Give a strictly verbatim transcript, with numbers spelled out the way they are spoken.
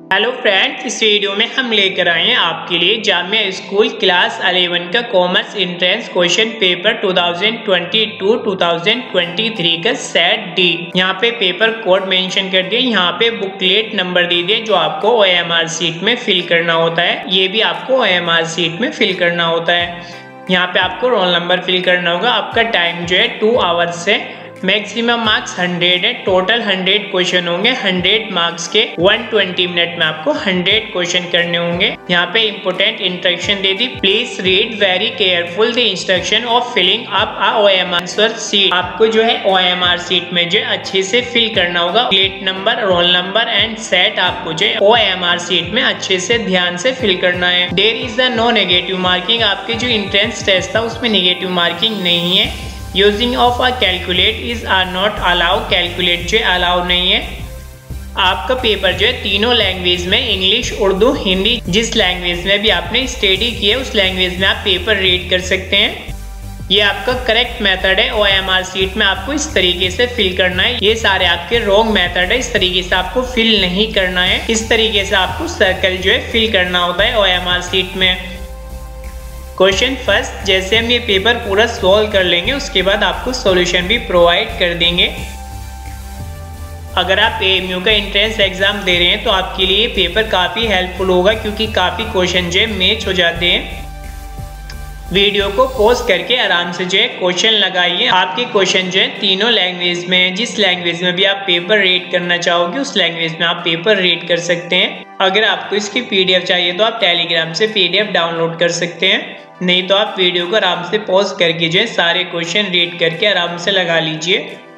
Hello friends, इस video में हम लेकर आए हैं आपके लिए जामिया स्कूल क्लास इलेवन का commerce entrance question paper two thousand twenty two two thousand twenty three का सेट डी। यहाँ पे पेपर कोड मेंशन कर दिए, यहाँ पे बुकलेट नंबर दे दिए जो आपको ओएमआर सीट में फिल करना होता है। ये भी आपको ओएमआर सीट में फिल करना होता है। यहाँ पे आपको रोल नंबर फिल करना होगा। आपका टाइम जो है टू आवर्स से मैक्सिमम मार्क्स हंड्रेड है। टोटल हंड्रेड क्वेश्चन होंगे। हंड्रेड मार्क्स के वन ट्वेंटी मिनट में आपको हंड्रेड क्वेश्चन करने होंगे। यहाँ पे इंपोर्टेंट इंस्ट्रक्शन दे दी, please read very careful the instruction of filling up a OMR seat. आपको जो है ओएमआर सीट में जो अच्छे से फिल करना होगा। Plate number, roll number and set आपको जो है ओएमआर सीट में अच्छे से ध्यान से फिल करना है। There is the no negative marking. आपके जो एंट्रेंस टेस्ट था उसमें नेगेटिव मार्किंग नहीं है। Using of a calculate is are not allow. Calculate जो अलाउ नहीं है। आपका पेपर जो है तीनों लैंग्वेज में, इंग्लिश, उर्दू, हिंदी, जिस लैंग्वेज में भी आपने स्टडी किया उस लैंग्वेज में आप पेपर रीड कर सकते हैं। ये आपका करेक्ट मेथड है। ओएमआर सीट में आपको इस तरीके से फिल करना है। ये सारे आपके रॉन्ग मेथड है। इस तरीके से आपको फिल नहीं करना है। इस तरीके से आपको सर्कल जो है फिल करना होता है ओएमआर सीट में। क्वेश्चन फर्स्ट, जैसे हम ये पेपर पूरा सॉल्व कर लेंगे उसके बाद आपको सॉल्यूशन भी प्रोवाइड कर देंगे। अगर आप एएमयू का एंट्रेंस एग्जाम दे रहे हैं तो आपके लिए पेपर काफ़ी हेल्पफुल होगा क्योंकि काफ़ी क्वेश्चन जो है मैच हो जाते हैं। वीडियो को पॉज करके आराम से जो है क्वेश्चन लगाइए। आपके क्वेश्चन जो है तीनों लैंग्वेज में है। जिस लैंग्वेज में भी आप पेपर रीड करना चाहोगे उस लैंग्वेज में आप पेपर रीड कर सकते हैं। अगर आपको इसकी पीडीएफ चाहिए तो आप टेलीग्राम से पीडीएफ डाउनलोड कर सकते हैं, नहीं तो आप वीडियो को आराम से पॉज करके जो है सारे क्वेश्चन रीड करके आराम से लगा लीजिए।